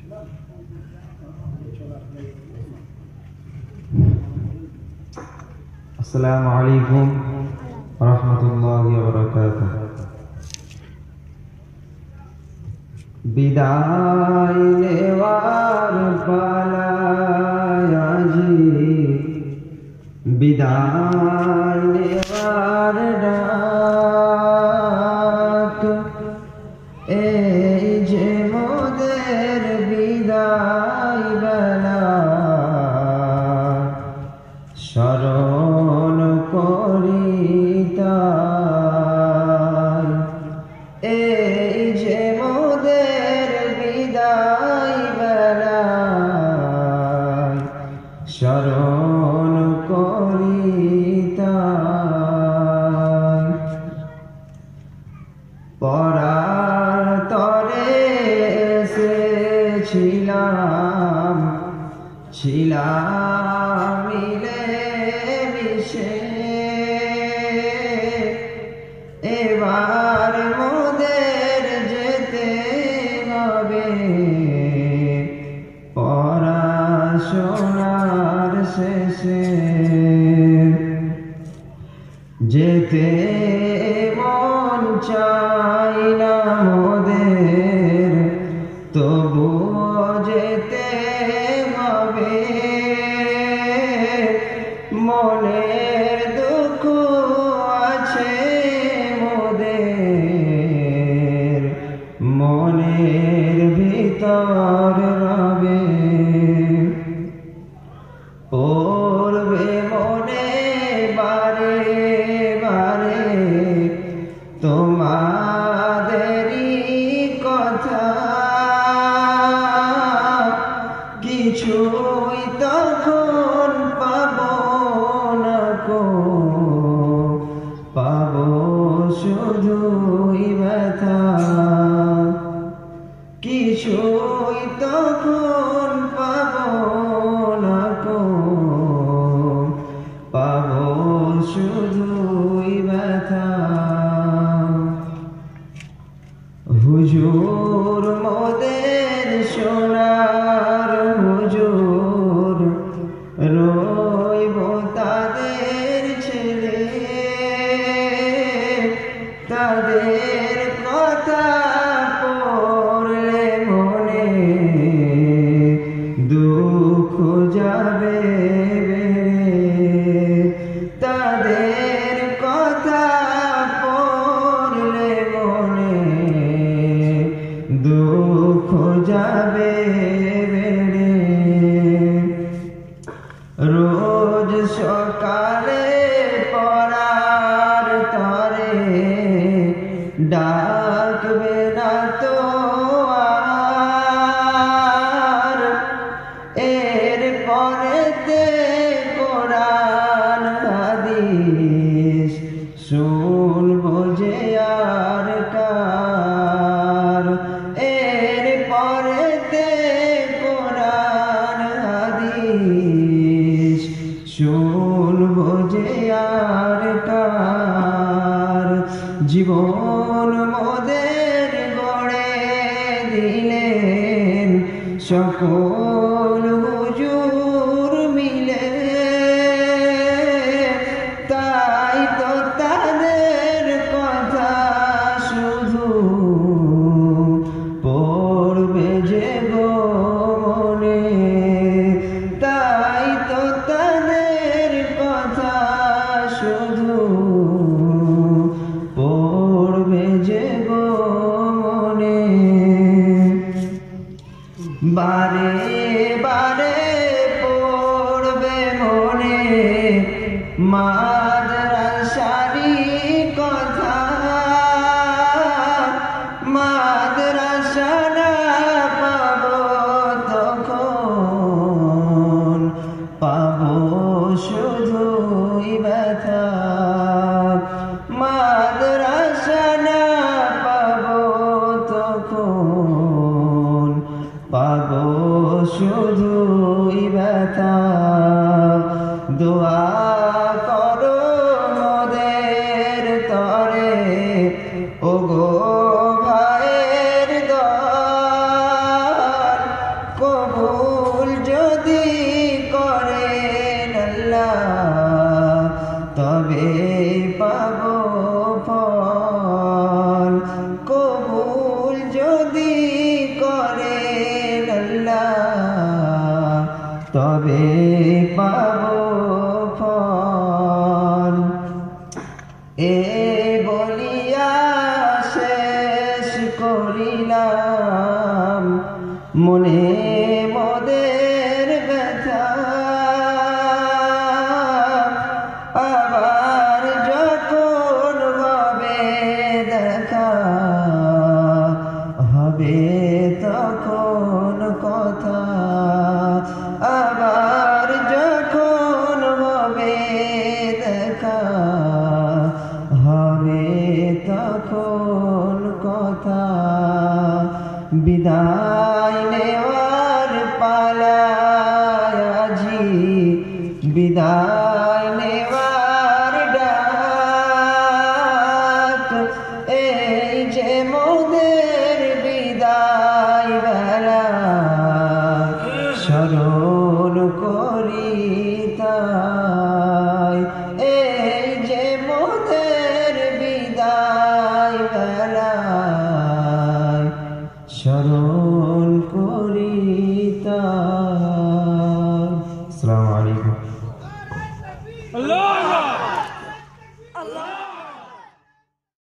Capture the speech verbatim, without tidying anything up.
अस्सलामु अलैकुम रहमतुल्लाहि व बरकातुह। विदाई लेवार पाला जी, विदाई लेवार डाक, এই যে মোদের বিদায় বেলা, স্মরণ করি তাই। এই যে মোদের বিদায় বেলা, স্মরণ করি তাই। পরার তরে এসেছিলাম, ছিলাম মিলে মিশে, এবার মোদের যেতে হবে পড়াশোনার শেষে। যেতে মন চাই না মোদের, তবুও যেতে হবে। মনের দুঃখ আছে মোদের, মনের ভিতর রবে। পড়বে মনে বারে বারে তোমাদেরই কথা, কিছুই তখন পাবো না কো, পাবো শুধুই ব্যথা। কিছুই তখন পাবো না কো, পাবো শুধুই ব্যথা। হুজুর মোদের সোনার হুজুর, রইব তাদের ছেলে, তাদের কথা পড়লে মনে দুঃখ যাবে বেড়ে। তাদের কথা পড়লে মনে দুঃখ যাবে বেড়ে। রোজ সকালে পড়ার তরে ডাকবে না তো আর, এর পরেতে কোরআন হাদিস শুনবো যে আর কার। এর পরেতে কোরআন হাদিস শুনবো যে আর কার। জীবন মোদের গড়ে দিলেন সকল হুজুর মিলে, তাই তো তাদের কথা শুধু পড়বে যে গো মনে। তাই তো তাদের কথা শুধু পড়বে যে গো মনে। বারে বারে পড়বে মনে মাদ্রাসারি কথা, মাদ্রাসা না পাবো তখন, পাবো শুধুই ব্যথা। মাদ্রাসা না পাবো তখন, পাবো শুধুই ব্যথা। দোয়া করো মোদের তরে, ওগো ভাইয়ের দল, হবে পাবো ফল। এ বলিয়া শেষ করিলাম মনে মোদের ব্যথা। আবার যখন হবে দেখা হবে তখন কথা। আবার যখন হবে দেখা হবে তখন কথা। বিদায় নেওয়ার পালা আজি, বিদায় নেওয়ার ডাক। এই যে মোদের বিদায় বেলা স্মরণ করি তাই। এই যে মোদের বিদায় বেলা স্মরণ করি তাই।